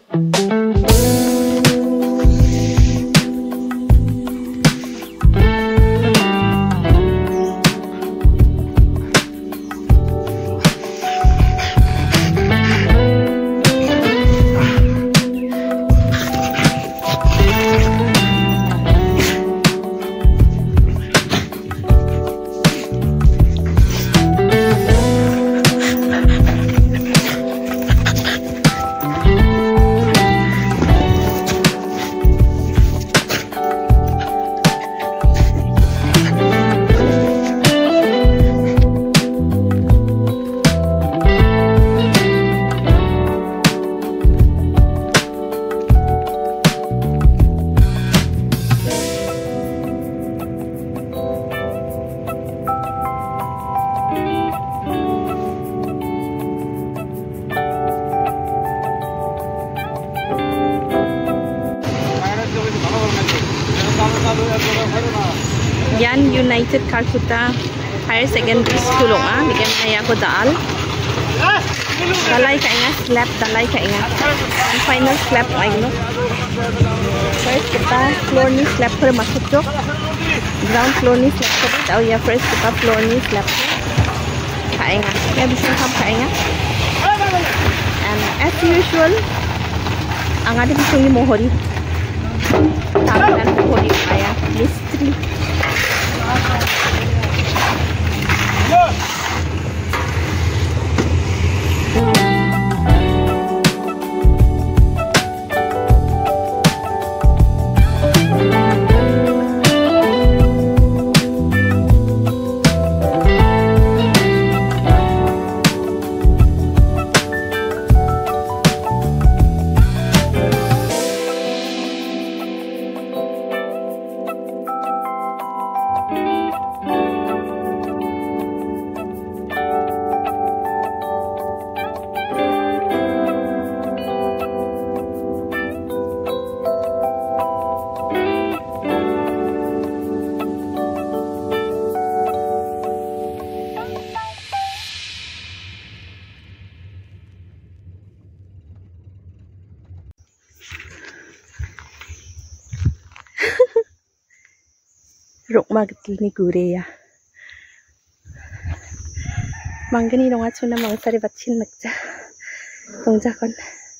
Yan United Calcutta Higher Secondary School onga bigyan na ako daal. Dalay ka inga slap, dalay ka inga. Ang final slap ay no. First kita floor ni slap per masuk jok. Ground floor ni slap per. Oh ya first kita floor ni slap. Ka inga. Ya bisa ham ka inga. And as usual ang ada bisa ni mohori. Tawanan mohori kaya mistri. Rukma getil ni gure ya. Manggani dong acu na mangsari bacin nakja. Tongjakon.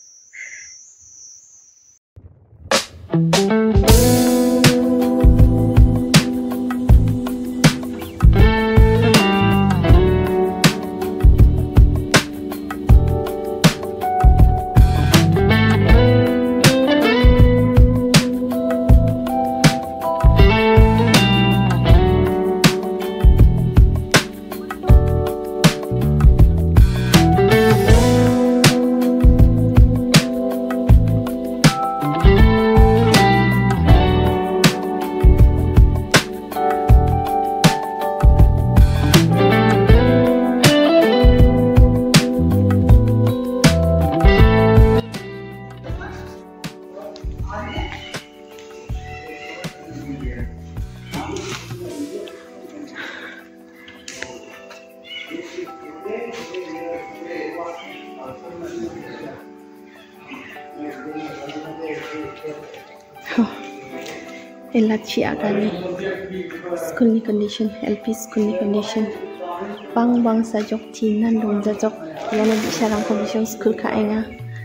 Elachi agani school ni condition LP school ni condition bang sajok tinan dong jajok yana bisarang condition school ka enga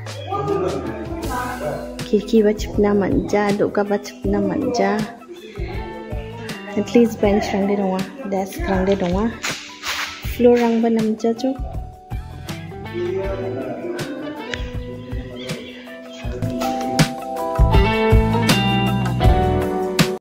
kirki bachpna manja doka bachpna manja at least bench rang de donga desk rang de donga floor rang ba nam jajok